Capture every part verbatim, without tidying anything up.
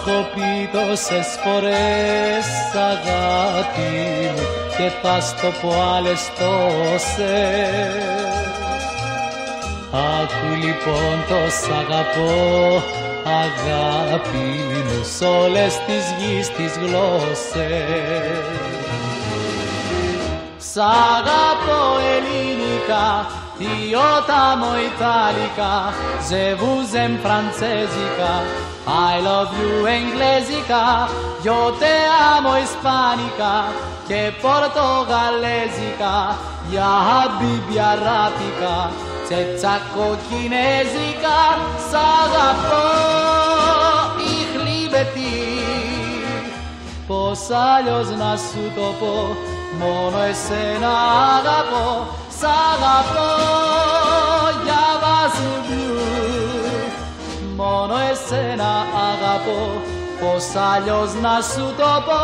έχω πει τόσες φορές αγάπη μου και θα στο πω άλλες τόσες. Άκου λοιπόν το σ' αγαπώ αγάπη μου σ' όλες τις γης τις γλώσσες. Σ' αγαπώ ελληνικά, io t'amo italica, je vous aime francesica, I love you inglesica, io te amo ispanica, che portogalesica, ya habibi arabica, τσετσάκο κινέζικα, σ' αγαπώ, ich liebe dich. Πώς αλλιώς να σου το πω, μόνο εσένα αγαπώ, σ' αγαπώ, για βασιλιού. Μόνο εσένα αγαπώ, πώς αλλιώς να σου το πω.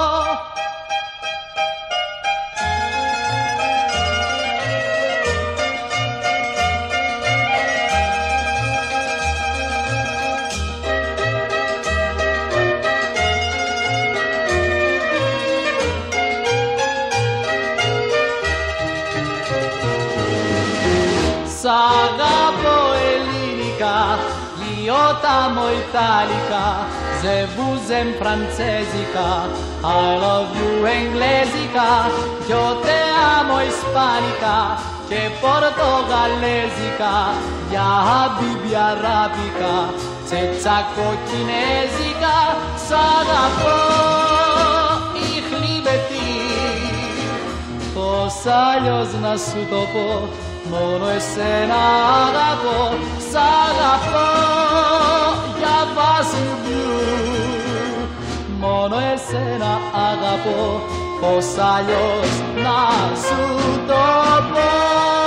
Σ' αγαπώ ελληνικά, io t'amo italica, je vous aime francesica, I love you inglesica, io te amo ispanica, che portogalesica, ya habibi arabica, τσετσάκο κινέζικα, σ' αγαπώ, ich liebe dich. Πώς αλλιώς να σου το πω, μόνο εσένα αγαπώ, σ' αγαπώ, για βασιλιού. Μόνο εσένα αγαπώ, πώς αλλιώς να σου το πω.